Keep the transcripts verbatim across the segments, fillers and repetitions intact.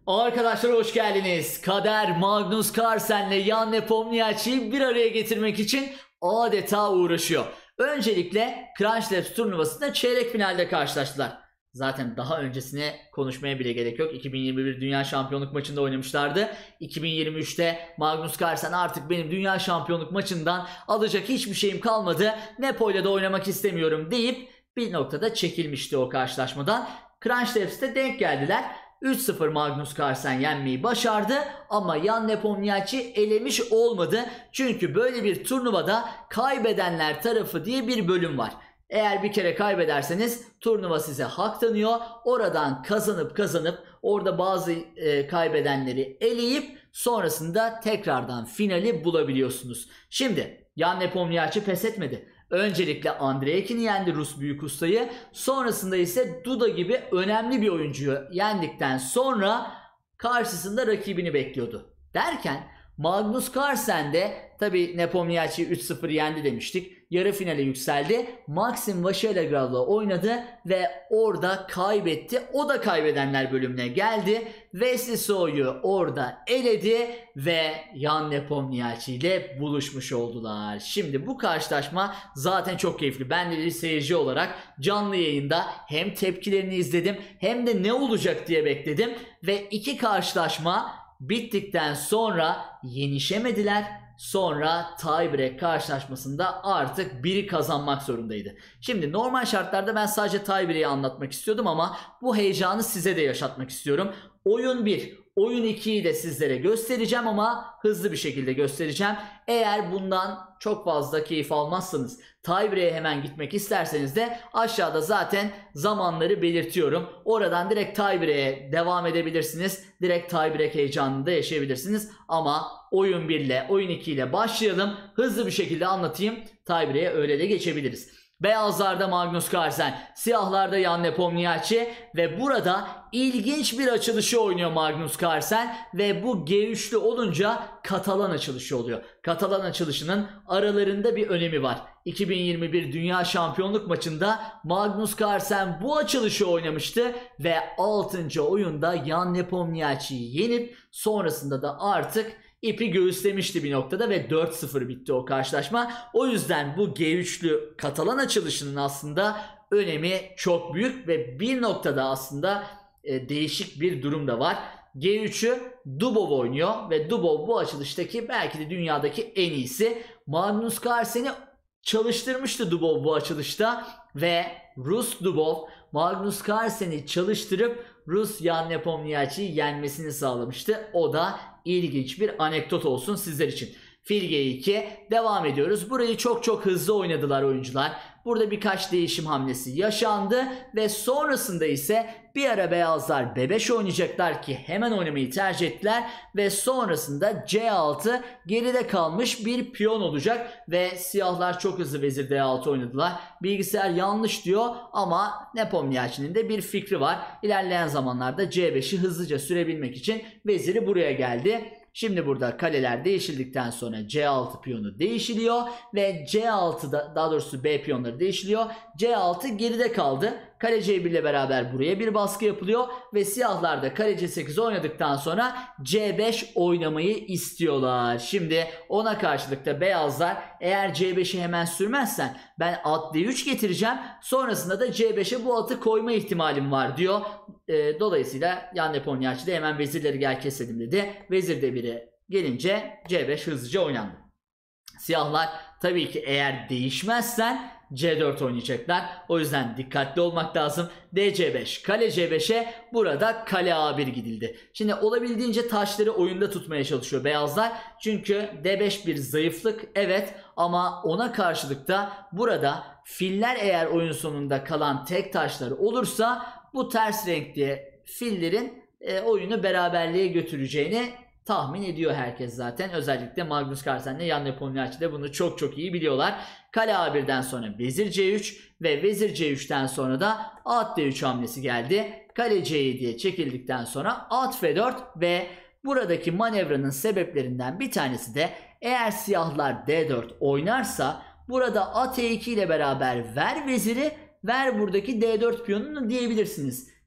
Arkadaşlar hoş geldiniz. Kader Magnus Carlsen'le Jan Nepomniachtchi'yi bir araya getirmek için adeta uğraşıyor. Öncelikle Crunch Labs turnuvasında çeyrek finalde karşılaştılar. Zaten daha öncesine konuşmaya bile gerek yok. iki bin yirmi bir Dünya Şampiyonluk maçında oynamışlardı. iki bin yirmi üçte Magnus Carlsen artık benim Dünya Şampiyonluk maçından alacak hiçbir şeyim kalmadı, Nepo ile de oynamak istemiyorum deyip bir noktada çekilmişti o karşılaşmadan. Crunch Labs'te denk geldiler. üç sıfır Magnus Carlsen yenmeyi başardı ama Jan Nepomniachtchi elemiş olmadı. Çünkü böyle bir turnuvada kaybedenler tarafı diye bir bölüm var. Eğer bir kere kaybederseniz turnuva size hak tanıyor. Oradan kazanıp kazanıp orada bazı e, kaybedenleri eleyip sonrasında tekrardan finali bulabiliyorsunuz. Şimdi Jan Nepomniachtchi pes etmedi. Öncelikle Andrei Ekin'i yendi, Rus büyük ustayı. Sonrasında ise Duda gibi önemli bir oyuncuyu yendikten sonra karşısında rakibini bekliyordu. Derken Magnus Carlsen de tabi Nepomniachtchi'yi üç sıfır yendi demiştik. Yarı finale yükseldi. Maxim Vachier-Lagrav'la oynadı ve orada kaybetti. O da kaybedenler bölümüne geldi. Wesley So'yu orada eledi ve Jan Nepomniachtchi ile buluşmuş oldular. Şimdi bu karşılaşma zaten çok keyifli. Ben de bir seyirci olarak canlı yayında hem tepkilerini izledim hem de ne olacak diye bekledim. Ve iki karşılaşma bittikten sonra yenişemediler. Sonra tiebreak karşılaşmasında artık biri kazanmak zorundaydı. Şimdi normal şartlarda ben sadece tiebreak'i anlatmak istiyordum ama bu heyecanı size de yaşatmak istiyorum. Oyun bir, oyun ikiyi de sizlere göstereceğim ama hızlı bir şekilde göstereceğim. Eğer bundan çok fazla keyif almazsanız, tiebreak'e hemen gitmek isterseniz de aşağıda zaten zamanları belirtiyorum. Oradan direkt tiebreak'e devam edebilirsiniz. Direkt tiebreak heyecanını da yaşayabilirsiniz. Ama oyun bir ile oyun iki ile başlayalım. Hızlı bir şekilde anlatayım. Tiebreak'e öyle de geçebiliriz. Beyazlarda Magnus Carlsen, siyahlarda Jan Nepomniachtchi ve burada ilginç bir açılışı oynuyor Magnus Carlsen ve bu G üçlü olunca Katalan açılışı oluyor. Katalan açılışının aralarında bir önemi var. iki bin yirmi bir Dünya Şampiyonluk maçında Magnus Carlsen bu açılışı oynamıştı ve altıncı oyunda Jan Nepomniachtchi'yi yenip sonrasında da artık İpi göğüslemişti bir noktada ve dört sıfır bitti o karşılaşma. O yüzden bu G üçlü Katalan açılışının aslında önemi çok büyük ve bir noktada aslında e, değişik bir durum da var. G üçü Dubov oynuyor ve Dubov bu açılıştaki belki de dünyadaki en iyisi. Magnus Carlsen'i çalıştırmıştı Dubov bu açılışta ve Rus Dubov Magnus Carlsen'i çalıştırıp Rus Jan Nepomniachtchi'yi yenmesini sağlamıştı. O da ilginç bir anekdot olsun sizler için. Fil G iki devam ediyoruz. Burayı çok çok hızlı oynadılar oyuncular. Burada birkaç değişim hamlesi yaşandı ve sonrasında ise bir ara beyazlar B beş oynayacaklar ki hemen oynamayı tercih ettiler ve sonrasında C altı geride kalmış bir piyon olacak ve siyahlar çok hızlı vezir D altı oynadılar. Bilgisayar yanlış diyor ama Nepomniachtchi'nin de bir fikri var. İlerleyen zamanlarda C beşi hızlıca sürebilmek için veziri buraya geldi. Şimdi burada kaleler değişildikten sonra C altı piyonu değişiliyor ve C altıda, daha doğrusu B piyonları değişiliyor. C altı geride kaldı. Kale C bir ile beraber buraya bir baskı yapılıyor ve siyahlar da kale C sekiz oynadıktan sonra C beş oynamayı istiyorlar. Şimdi ona karşılık da beyazlar eğer C beşi hemen sürmezsen ben at D üç getireceğim, sonrasında da C beşe bu atı koyma ihtimalim var diyor. E, dolayısıyla Jan Nepomniachtchi de hemen vezirleri gel keselim dedi. Vezir D bire gelince C beş hızlıca oynandı. Siyahlar tabii ki eğer değişmezsen C dört oynayacaklar. O yüzden dikkatli olmak lazım. D C beş, kale C beşe, burada kale A bir gidildi. Şimdi olabildiğince taşları oyunda tutmaya çalışıyor beyazlar. Çünkü D beş bir zayıflık evet ama ona karşılık da burada filler eğer oyun sonunda kalan tek taşları olursa bu ters renkli fillerin e, oyunu beraberliğe götüreceğini tahmin ediyor herkes zaten. Özellikle Magnus Carlsen ile Jan Nepomniachtchi de bunu çok çok iyi biliyorlar. Kale A birden sonra vezir C üç ve vezir C üçten sonra da at D üç hamlesi geldi. Kale C yediye çekildikten sonra at F dört ve buradaki manevranın sebeplerinden bir tanesi de eğer siyahlar D dört oynarsa burada at E iki ile beraber ver veziri, ver buradaki D dört piyonunu diyebilirsiniz.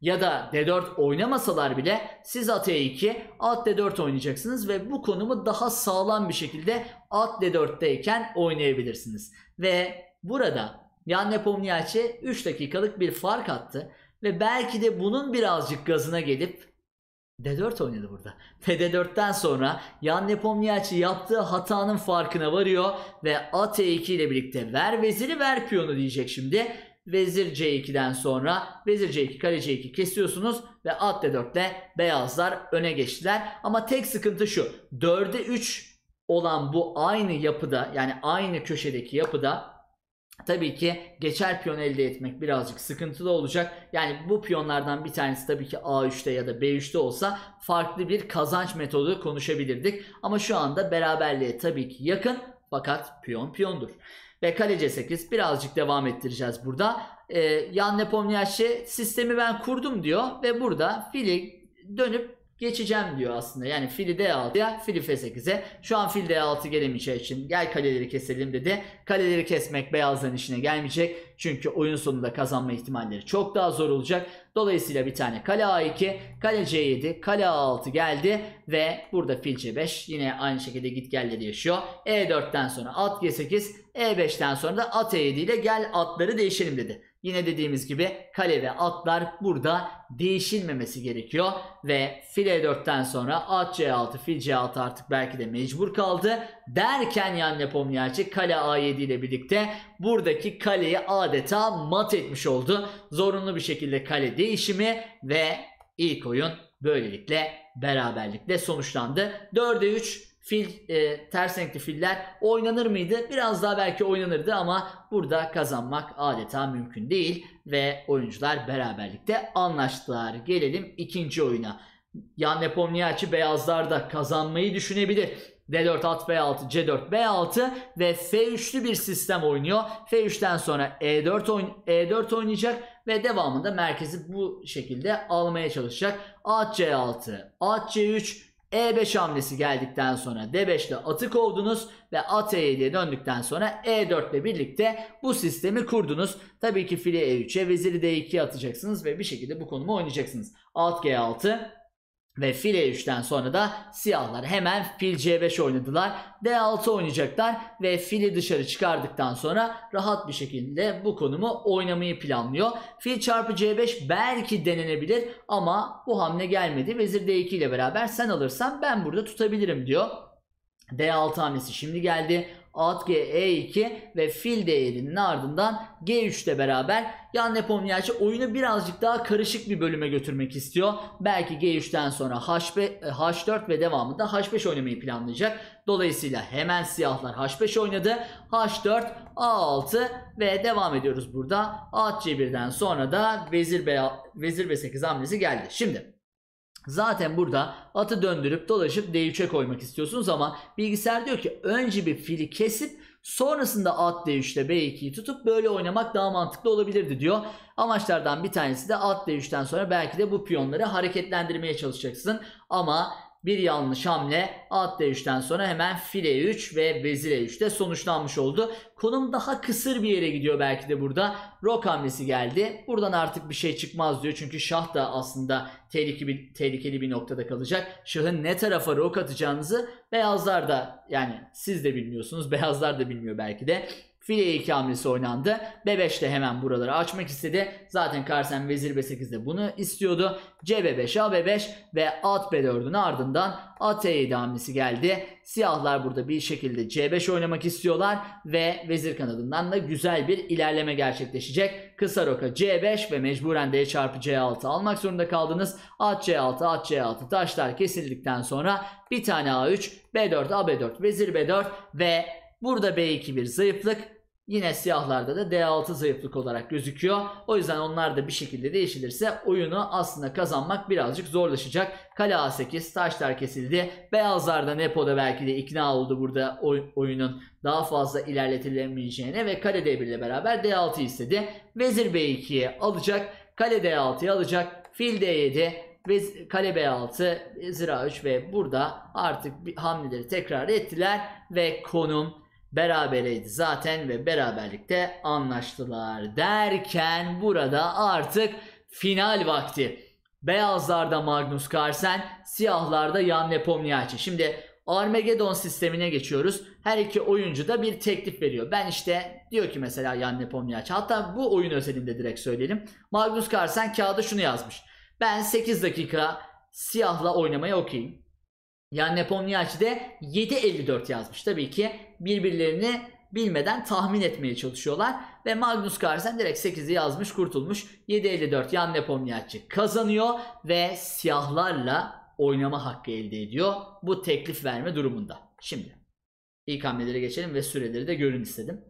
Ya da D dört oynamasalar bile siz at E iki, at D dört oynayacaksınız ve bu konumu daha sağlam bir şekilde at D dörtteyken oynayabilirsiniz. Ve burada Jan Nepomniachtchi üç dakikalık bir fark attı ve belki de bunun birazcık gazına gelip D dört oynadı burada. Ve D dörtten sonra Jan Nepomniachtchi yaptığı hatanın farkına varıyor ve at E iki ile birlikte ver veziri ver piyonu diyecek şimdi. Vezir C iki'den sonra vezir C iki, kale C iki kesiyorsunuz ve at D dört ile beyazlar öne geçtiler. Ama tek sıkıntı şu: dörde üç olan bu aynı yapıda, yani aynı köşedeki yapıda tabii ki geçer piyon elde etmek birazcık sıkıntılı olacak. Yani bu piyonlardan bir tanesi tabii ki A üç'te ya da B üç'te olsa farklı bir kazanç metodu konuşabilirdik. Ama şu anda beraberliğe tabii ki yakın, fakat piyon piyondur. Ve kale C sekiz, birazcık devam ettireceğiz burada. Ee, Jan Nepomniachtchi sistemi ben kurdum diyor ve burada fili dönüp geçeceğim diyor aslında. Yani fili D altı'ya, fili F sekiz'e. Şu an fil D altı gelemeyeceği için gel kaleleri keselim dedi. Kaleleri kesmek beyazların işine gelmeyecek. Çünkü oyun sonunda kazanma ihtimalleri çok daha zor olacak. Dolayısıyla bir tane kale A iki, kale C yedi, kale A altı geldi ve burada fil C beş yine aynı şekilde gitgelleri yaşıyor. E dört'ten sonra at G sekiz, E beş'ten sonra da at E yedi ile gel atları değişelim dedi. Yine dediğimiz gibi kale ve atlar burada değişilmemesi gerekiyor ve fil E dört'ten sonra at C altı, fil C altı artık belki de mecbur kaldı derken Jan Nepomniachtchi kale A yedi ile birlikte buradaki kaleyi adeta mat etmiş oldu. Zorunlu bir şekilde kale değişimi ve ilk oyun böylelikle beraberlikle sonuçlandı. dörde üç. Fil, e, ters renkli filler oynanır mıydı? Biraz daha belki oynanırdı ama burada kazanmak adeta mümkün değil ve oyuncular beraberlikte anlaştılar. Gelelim ikinci oyuna. Jan Nepomniachtchi beyazlarda kazanmayı düşünebilir. D dört at B altı, C dört B altı ve F üç'lü bir sistem oynuyor. F üç'ten sonra E dört, oyn E dört oynayacak ve devamında merkezi bu şekilde almaya çalışacak. At C altı, at C üç, E beş hamlesi geldikten sonra D beş ile atı kovdunuz ve at E yedi'ye döndükten sonra E dört ile birlikte bu sistemi kurdunuz. Tabii ki fili E üç'e, veziri D iki'ye atacaksınız ve bir şekilde bu konumu oynayacaksınız. At G altı ve fil E üç'ten sonra da siyahlar hemen fil C beş oynadılar. D altı oynayacaklar ve fili dışarı çıkardıktan sonra rahat bir şekilde bu konumu oynamayı planlıyor. Fil çarpı C beş belki denenebilir ama bu hamle gelmedi. Vezir D iki ile beraber sen alırsan ben burada tutabilirim diyor. D altı hamlesi şimdi geldi. At G E iki ve fil D yedi'nin ardından G üç ile beraber Jan Nepomniachtchi oyunu birazcık daha karışık bir bölüme götürmek istiyor. Belki G üç'ten sonra H beş, H dört ve devamında H beş oynamayı planlayacak. Dolayısıyla hemen siyahlar H beş oynadı. H dört, A altı ve devam ediyoruz burada. At C bir'den sonra da vezir B, vezir B sekiz hamlesi geldi. Şimdi zaten burada atı döndürüp dolaşıp D üç'e koymak istiyorsunuz ama bilgisayar diyor ki önce bir fili kesip sonrasında at D üç'te B iki'yi tutup böyle oynamak daha mantıklı olabilirdi diyor. Amaçlardan bir tanesi de at D üç'ten sonra belki de bu piyonları hareketlendirmeye çalışacaksın ama bir yanlış hamle at D üç'ten sonra hemen fil E üç ve vezir E üç'te sonuçlanmış oldu. Konum daha kısır bir yere gidiyor belki de burada. Rok hamlesi geldi. Buradan artık bir şey çıkmaz diyor. Çünkü şah da aslında tehlikeli bir, tehlikeli bir noktada kalacak. Şahın ne tarafa rok atacağınızı beyazlar da, yani siz de bilmiyorsunuz. Beyazlar da bilmiyor belki de. Fil E iki hamlesi oynandı. B beş de hemen buraları açmak istedi. Zaten Carlsen vezir B sekiz'de bunu istiyordu. C B beş, A B beş ve at B dört'ün ardından at E yedi hamlesi geldi. Siyahlar burada bir şekilde C beş oynamak istiyorlar ve vezir kanadından da güzel bir ilerleme gerçekleşecek. Kısa roka C beş ve mecburen D çarpı C altı almak zorunda kaldınız. At C altı, at C altı taşlar kesildikten sonra bir tane A üç, B dört, A B dört, vezir B dört ve burada B iki bir zayıflık. Yine siyahlarda da D altı zayıflık olarak gözüküyor. O yüzden onlar da bir şekilde değişilirse oyunu aslında kazanmak birazcık zorlaşacak. Kale A sekiz, taşlar kesildi. Beyazlar da Nepo'da belki de ikna oldu burada oy oyunun daha fazla ilerletilemeyeceğine ve kale D bir ile beraber D altı istedi. Vezir B iki'ye alacak. Kale D altı'ya alacak. Fil D yedi. Ve kale B altı, vezir A üç ve burada artık bir hamleleri tekrar ettiler ve konum berabereydi zaten ve beraberlikte anlaştılar derken burada artık Final vakti. Beyazlarda Magnus Carlsen, siyahlarda Jan Nepomniachtchi. Şimdi Armageddon sistemine geçiyoruz. Her iki oyuncu da bir teklif veriyor. Ben işte diyor ki mesela Jan Nepomniachtchi, hatta bu oyun özelinde direkt söyleyelim. Magnus Carlsen kağıda şunu yazmış: ben sekiz dakika siyahla oynamaya okeyim. Jan Nepomniachtchi de yedi elli dört yazmış. Tabii ki birbirlerini bilmeden tahmin etmeye çalışıyorlar. Ve Magnus Carlsen direkt sekizi yazmış, kurtulmuş. yedi elli dört Jan Nepomniachtchi kazanıyor ve siyahlarla oynama hakkı elde ediyor bu teklif verme durumunda. Şimdi ilk hamlelere geçelim ve süreleri de görün istedim.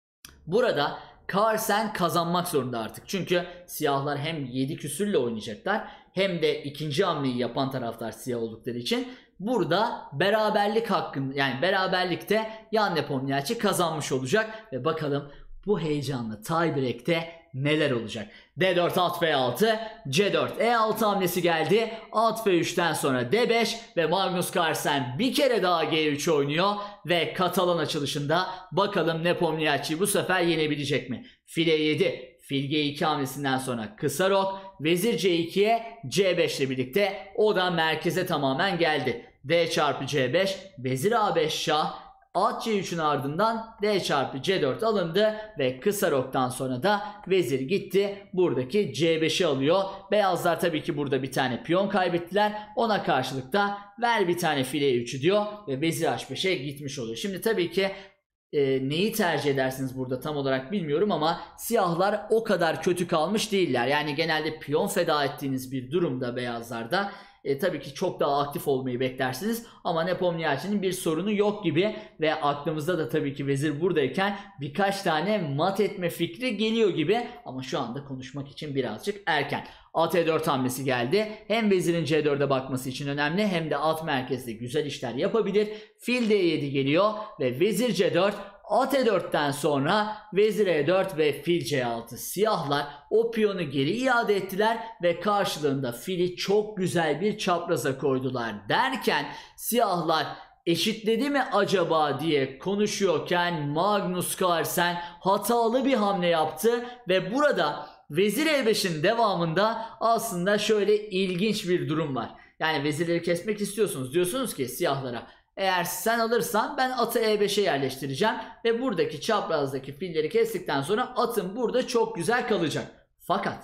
Burada Carlsen kazanmak zorunda artık. Çünkü siyahlar hem yedi küsürle oynayacaklar hem de ikinci hamleyi yapan taraftar siyah oldukları için burada beraberlik hakkında, yani beraberlikte Jan Nepomniachtchi kazanmış olacak ve bakalım bu heyecanlı tiebreak'te neler olacak. D dört at B altı, C dört E altı hamlesi geldi. At B üçten sonra D beş ve Magnus Carlsen bir kere daha G üç oynuyor ve Katalan açılışında bakalım Nepomniachtchi bu sefer yenebilecek mi? File yedi, fil G iki hamlesinden sonra kısa rok, vezir C ikiye C beş ile birlikte o da merkeze tamamen geldi. D çarpı C beş, vezir A beş şah, at C üçün ardından D çarpı C dört alındı ve kısa roktan sonra da vezir gitti. Buradaki C beşi alıyor. Beyazlar tabii ki burada bir tane piyon kaybettiler. Ona karşılık da ver bir tane file üçü diyor ve vezir H beşe gitmiş oluyor. Şimdi tabii ki e, neyi tercih edersiniz burada tam olarak bilmiyorum ama siyahlar o kadar kötü kalmış değiller. Yani genelde piyon feda ettiğiniz bir durumda beyazlarda E, tabii ki çok daha aktif olmayı beklersiniz ama Nepomniachtchi'nin bir sorunu yok gibi ve aklımızda da tabii ki vezir buradayken birkaç tane mat etme fikri geliyor gibi ama şu anda konuşmak için birazcık erken. At E dört hamlesi geldi. Hem vezirin C dörde bakması için önemli hem de at merkezde güzel işler yapabilir. Fil D yedi geliyor ve vezir C dört. At E dörtten sonra vezir E dört ve fil C altı. Siyahlar o piyonu geri iade ettiler ve karşılığında fili çok güzel bir çapraza koydular derken siyahlar eşitledi mi acaba diye konuşuyorken Magnus Carlsen hatalı bir hamle yaptı ve burada vezir E beşin devamında aslında şöyle ilginç bir durum var. Yani vezirleri kesmek istiyorsunuz, diyorsunuz ki siyahlara, eğer sen alırsan ben atı E beşe yerleştireceğim ve buradaki çaprazdaki filleri kestikten sonra atın burada çok güzel kalacak. Fakat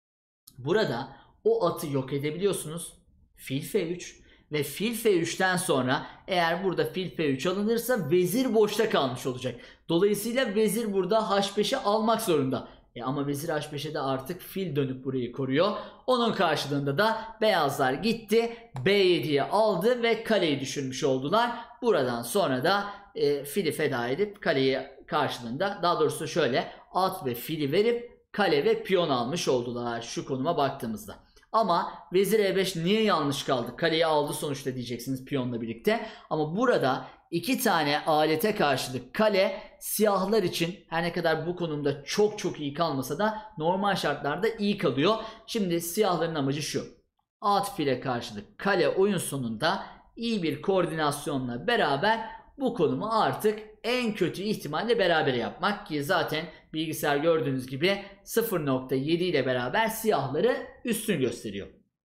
burada o atı yok edebiliyorsunuz. Fil F üç ve fil F üçten sonra eğer burada fil F üç alınırsa vezir boşta kalmış olacak. Dolayısıyla vezir burada H beşi almak zorunda. E ama vezir H beşe de artık fil dönüp burayı koruyor. Onun karşılığında da beyazlar gitti, B yediye aldı ve kaleyi düşürmüş oldular. Buradan sonra da e, fili feda edip kaleyi karşılığında, daha doğrusu şöyle, at ve fili verip kale ve piyon almış oldular şu konuma baktığımızda. Ama vezir E beş niye yanlış kaldı? Kaleyi aldı sonuçta diyeceksiniz piyonla birlikte. Ama burada iki tane alete karşılık kale siyahlar için her ne kadar bu konumda çok çok iyi kalmasa da normal şartlarda iyi kalıyor. Şimdi siyahların amacı şu: at file karşılık kale oyun sonunda iyi bir koordinasyonla beraber bu konumu artık en kötü ihtimalle beraber yapmak ki zaten bilgisayar gördüğünüz gibi sıfır nokta yedi ile beraber siyahları üstün gösteriyor.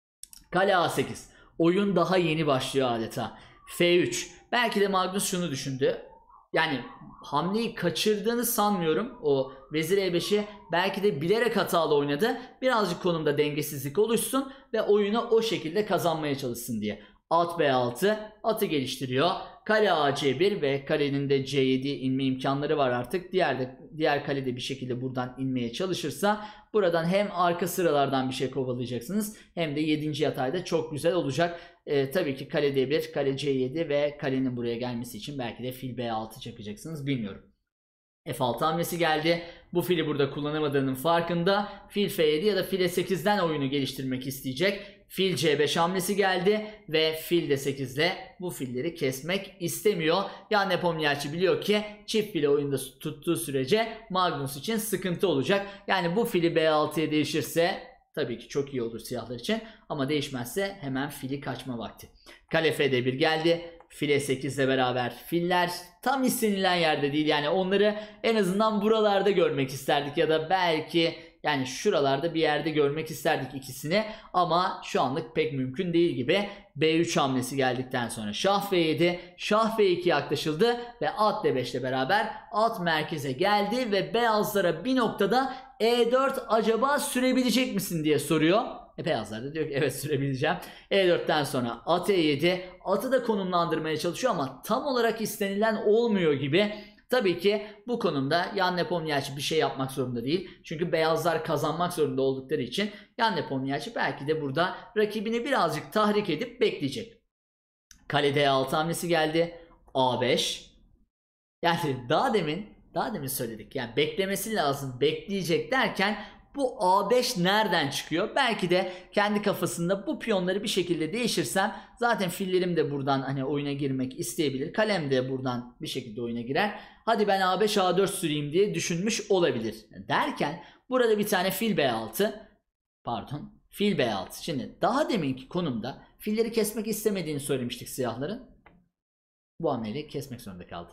Kale A sekiz. Oyun daha yeni başlıyor adeta. F üç. Belki de Magnus şunu düşündü. Yani hamleyi kaçırdığını sanmıyorum. O vezir E beşi belki de bilerek hatalı oynadı. Birazcık konumda dengesizlik oluşsun ve oyunu o şekilde kazanmaya çalışsın diye. At B altı, atı geliştiriyor. Kale A C bir ve kalenin de C yediye inme imkanları var artık. Diğer de diğer kale de bir şekilde buradan inmeye çalışırsa buradan hem arka sıralardan bir şey kovalayacaksınız hem de yedinci yatayda çok güzel olacak. Ee, tabii ki kale D bir, kale C yedi ve kalenin buraya gelmesi için belki de fil B altı çakacaksınız, bilmiyorum. F altı hamlesi geldi. Bu fili burada kullanamadığının farkında. Fil F yedi ya da fil E sekizden oyunu geliştirmek isteyecek. Fil C beş hamlesi geldi ve fil D sekiz ile bu filleri kesmek istemiyor. Yani Nepomniachtchi biliyor ki çift file oyunda tuttuğu sürece Magnus için sıkıntı olacak. Yani bu fili B altıya değişirse tabii ki çok iyi olur siyahlar için ama değişmezse hemen fili kaçma vakti. Kale F D bir geldi. Fil E sekiz ile beraber filler tam istenilen yerde değil, yani onları en azından buralarda görmek isterdik ya da belki Yani şuralarda bir yerde görmek isterdik ikisini ama şu anlık pek mümkün değil gibi. B üç hamlesi geldikten sonra şah F yedi, şah F iki yaklaşıldı ve at D beş ile beraber at merkeze geldi ve beyazlara bir noktada E dört acaba sürebilecek misin diye soruyor. E beyazlar da diyor ki evet sürebileceğim. E dörtten sonra at E yedi, atı da konumlandırmaya çalışıyor ama tam olarak istenilen olmuyor gibi. Tabii ki bu konumda Jan Nepomniachtchi bir şey yapmak zorunda değil. Çünkü beyazlar kazanmak zorunda oldukları için Jan Nepomniachtchi belki de burada rakibini birazcık tahrik edip bekleyecek. Kale D altı hamlesi geldi. A beş. Yani daha demin, daha demin söyledik. Yani beklemesi lazım, bekleyecek derken bu A beş nereden çıkıyor? Belki de kendi kafasında bu piyonları bir şekilde değiştirsem zaten fillerim de buradan hani oyuna girmek isteyebilir. Kalem de buradan bir şekilde oyuna girer. Hadi ben A beş A dört süreyim diye düşünmüş olabilir. Derken burada bir tane fil B altı, pardon fil B altı. Şimdi daha deminki konumda filleri kesmek istemediğini söylemiştik siyahların. Bu hamleyle kesmek zorunda kaldı.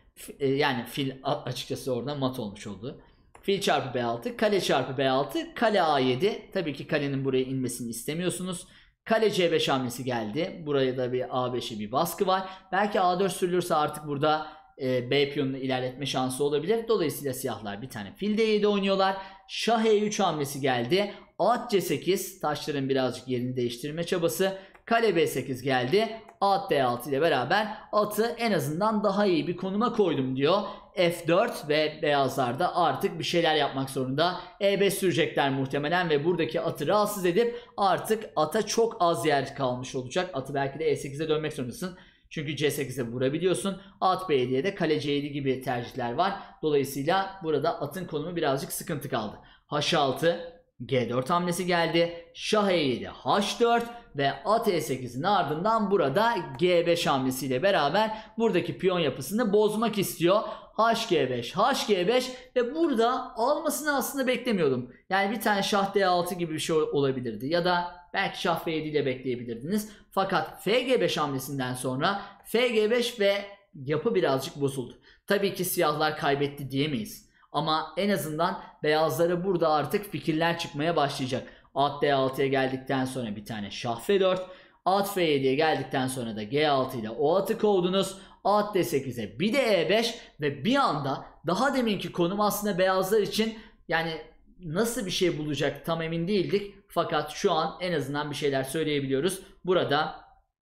Yani fil açıkçası orada mat olmuş oldu. Fil çarpı B altı, kale çarpı B altı, kale A yedi. Tabii ki kalenin buraya inmesini istemiyorsunuz. Kale C beş hamlesi geldi. Buraya da bir A beşe bir baskı var. Belki A dört sürülürse artık burada e, B piyonunu ilerletme şansı olabilir. Dolayısıyla siyahlar bir tane fil D yedi oynuyorlar. Şah E üç hamlesi geldi. At C sekiz, taşların birazcık yerini değiştirme çabası. Kale B sekiz geldi. At D altı ile beraber atı en azından daha iyi bir konuma koydum diyor. F dört ve beyazlar da artık bir şeyler yapmak zorunda. E beş sürecekler muhtemelen ve buradaki atı rahatsız edip artık ata çok az yer kalmış olacak. Atı belki de E sekize dönmek zorundasın. Çünkü C sekize vurabiliyorsun. At B yediye de kale C yedi gibi tercihler var. Dolayısıyla burada atın konumu birazcık sıkıntı kaldı. H altı, G dört hamlesi geldi. Şah E yedi, H dört ve at E sekizin ardından burada G beş hamlesiyle beraber buradaki piyon yapısını bozmak istiyor. H G beş, H G beş ve burada almasını aslında beklemiyordum. Yani bir tane şah D altı gibi bir şey olabilirdi ya da belki şah F yedi ile bekleyebilirdiniz. Fakat F G beş hamlesinden sonra F G beş ve yapı birazcık bozuldu. Tabii ki siyahlar kaybetti diyemeyiz. Ama en azından beyazlara burada artık fikirler çıkmaya başlayacak. At D altıya geldikten sonra bir tane şah F dört. At F yediye geldikten sonra da G altı ile o atı kovdunuz. At D sekize bir de E beş ve bir anda daha deminki konum aslında beyazlar için yani nasıl bir şey bulacak tam emin değildik. Fakat şu an en azından bir şeyler söyleyebiliyoruz. Burada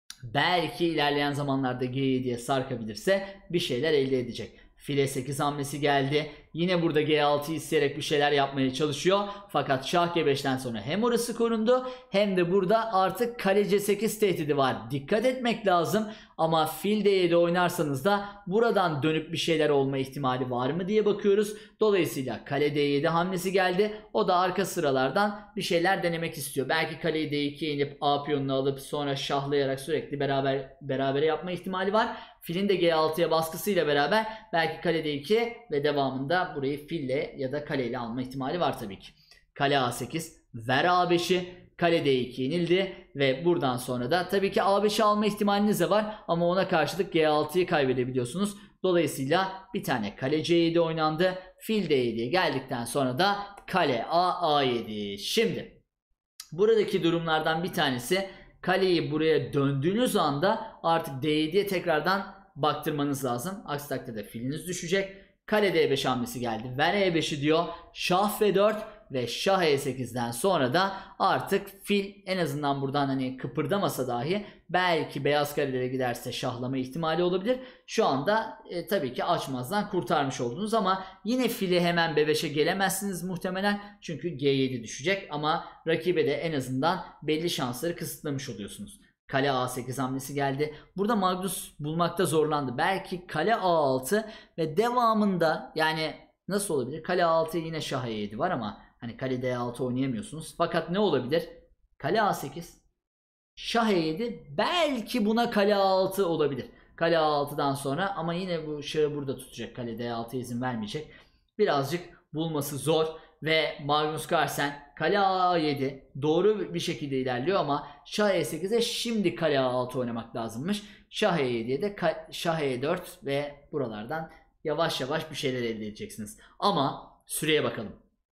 belki ilerleyen zamanlarda G yediye sarkabilirse bir şeyler elde edecek. File sekiz hamlesi geldi. Yine burada G altıyı isteyerek bir şeyler yapmaya çalışıyor. Fakat şah G beşten sonra hem orası korundu hem de burada artık kale C sekiz tehdidi var. Dikkat etmek lazım. Ama fil D yedi oynarsanız da buradan dönüp bir şeyler olma ihtimali var mı diye bakıyoruz. Dolayısıyla kale D yedi hamlesi geldi. O da arka sıralardan bir şeyler denemek istiyor. Belki kaleyi D ikiye inip A piyonunu alıp sonra şahlayarak sürekli beraber berabere yapma ihtimali var. Filin de G altıya baskısıyla beraber belki kale D iki ve devamında burayı fille ya da kaleyle alma ihtimali var tabii ki. Kale A sekiz, ver A beşi. Kale D iki yenildi ve buradan sonra da tabii ki A beşi alma ihtimaliniz de var ama ona karşılık G altıyı kaybedebiliyorsunuz. Dolayısıyla bir tane kale C yedi oynandı. Fil D yediye geldikten sonra da kale A A yedi. Şimdi buradaki durumlardan bir tanesi kaleyi buraya döndüğünüz anda artık D yediye tekrardan baktırmanız lazım. Aksi takdirde filiniz düşecek. Kale D beş hamlesi geldi. Ver E beşi diyor. Şah F dört ve şah E sekizden sonra da artık fil en azından buradan hani kıpırdamasa dahi belki beyaz karelere giderse şahlama ihtimali olabilir. Şu anda e, tabii ki açmazdan kurtarmış oldunuz ama yine fili hemen B beşe gelemezsiniz muhtemelen. Çünkü G yedi düşecek ama rakibe de en azından belli şansları kısıtlamış oluyorsunuz. Kale A sekiz hamlesi geldi. Burada Magnus bulmakta zorlandı. Belki kale A altı ve devamında yani nasıl olabilir? Kale A altıya yine şah E yedi var ama hani kale D altı oynayamıyorsunuz. Fakat ne olabilir? Kale A sekiz, şah E yedi, belki buna kale A altı olabilir. Kale A altıdan sonra ama yine bu şahı burada tutacak. Kale D altıya izin vermeyecek. Birazcık bulması zor. Ve Magnus Carlsen kale A yedi doğru bir şekilde ilerliyor ama şah E sekize şimdi kale A altı oynamak lazımmış. Şah E yediye de şah E dört ve buralardan yavaş yavaş bir şeyler elde edeceksiniz. Ama süreye bakalım.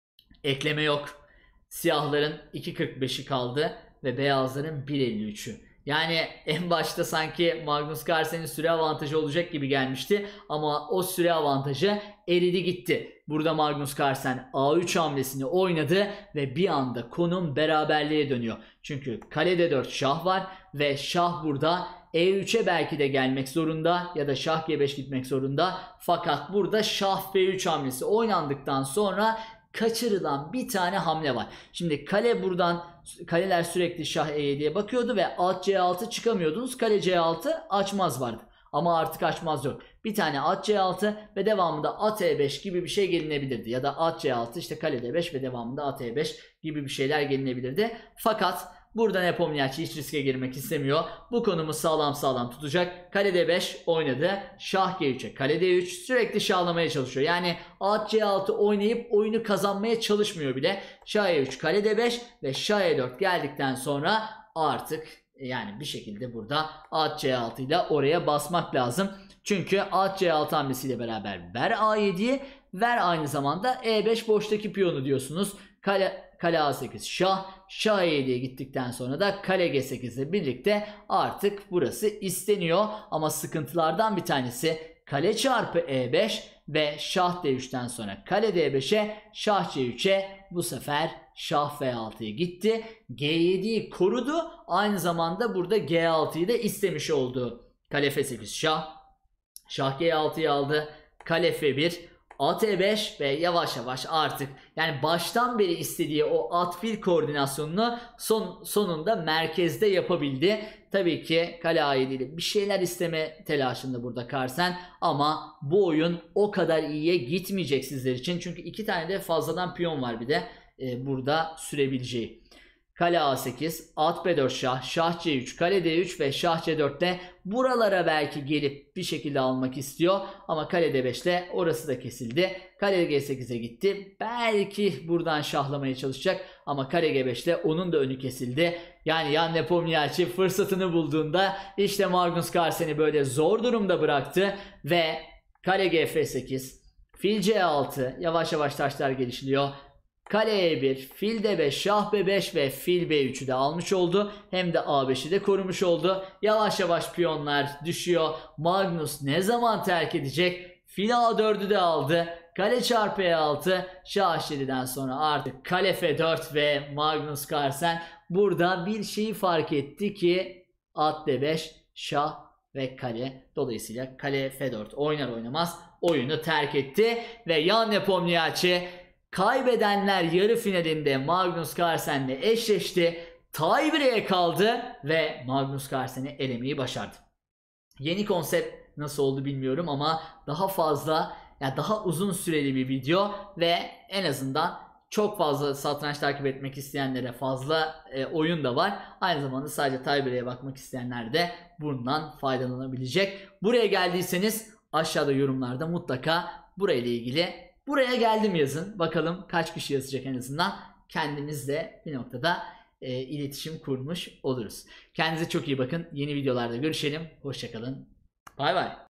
Ekleme yok. Siyahların iki kırk beşi kaldı ve beyazların bir elli üçü. Yani en başta sanki Magnus Carlsen'in süre avantajı olacak gibi gelmişti ama o süre avantajı eridi gitti. Burada Magnus Carlsen A üç hamlesini oynadı ve bir anda konum beraberliğe dönüyor. Çünkü kalede dört şah var ve şah burada E üçe belki de gelmek zorunda ya da şah G beş gitmek zorunda. Fakat burada şah F üç hamlesi oynandıktan sonra kaçırılan bir tane hamle var. Şimdi kale buradan, kaleler sürekli şah E yediye bakıyordu ve at C altı çıkamıyordunuz. Kale C altı açmaz vardı. Ama artık açmaz yok. Bir tane at C altı ve devamında at E beş gibi bir şey gelinebilirdi. Ya da at C altı işte kale D beş ve devamında at E beş gibi bir şeyler gelinebilirdi. Fakat burada Nepomniachtchi hiç riske girmek istemiyor. Bu konumu sağlam sağlam tutacak. Kale D beş oynadı. Şah G üçe kale D üç sürekli şahlamaya çalışıyor. Yani at C altı oynayıp oyunu kazanmaya çalışmıyor bile. Şah E üç kale D beş ve Şah E dört geldikten sonra artık yani bir şekilde burada at C altı ile oraya basmak lazım. Çünkü at C altı hamlesiyle beraber ver A yediyi, ver aynı zamanda E beş boştaki piyonu diyorsunuz. Kale, kale A sekiz şah, şah E yediye gittikten sonra da kale G sekiz ile birlikte artık burası isteniyor. Ama sıkıntılardan bir tanesi kale çarpı E beş ve şah D üçten sonra kale D beşe, şah C üçe, bu sefer şah F altıya gitti. G yediyi korudu. Aynı zamanda burada G altıyı da istemiş oldu. Kale F sekiz şah, şah G altıyı aldı. Kale F bir, at E beş ve yavaş yavaş artık yani baştan beri istediği o at fil koordinasyonunu son, sonunda merkezde yapabildi. Tabii ki kale A yedi ile bir şeyler isteme telaşında burada Carlsen ama bu oyun o kadar iyiye gitmeyecek sizler için. Çünkü iki tane de fazladan piyon var bir de e, burada sürebileceği. Kale A sekiz, at B dört şah, şah C üç, kale D üç ve şah C dörtte buralara belki gelip bir şekilde almak istiyor. Ama kale D beş ile orası da kesildi. Kale G sekize gitti. Belki buradan şahlamaya çalışacak ama kale G beş ile onun da önü kesildi. Yani Jan Nepomniachtchi fırsatını bulduğunda işte Magnus Carlsen'i böyle zor durumda bıraktı ve kale G F sekiz, fil C altı, yavaş yavaş taşlar gelişiliyor. Kale E bir, fil D beş, şah B beş ve fil B üçü de almış oldu. Hem de A beşi de korumuş oldu. Yavaş yavaş piyonlar düşüyor. Magnus ne zaman terk edecek? Fil A dördü de aldı. Kale çarpı E altı. Şah H yediden sonra artık kale F dört ve Magnus Carlsen burada bir şeyi fark etti ki at D beş, şah ve kale. Dolayısıyla kale F dört oynar oynamaz oyunu terk etti ve Jan Nepomniachtchi kaybedenler yarı finalinde Magnus Carlsen'le eşleşti. Tiebreak'e kaldı ve Magnus Carlsen'i elemeyi başardı. Yeni konsept nasıl oldu bilmiyorum ama daha fazla, yani daha uzun süreli bir video ve en azından çok fazla satranç takip etmek isteyenlere fazla e, oyun da var. Aynı zamanda sadece tiebreak'e bakmak isteyenler de bundan faydalanabilecek. Buraya geldiyseniz aşağıda yorumlarda mutlaka burayla ilgili buraya geldim yazın. Bakalım kaç kişi yazacak en azından. Kendimizle bir noktada e, iletişim kurmuş oluruz. Kendinize çok iyi bakın. Yeni videolarda görüşelim. Hoşça kalın. Bay bay.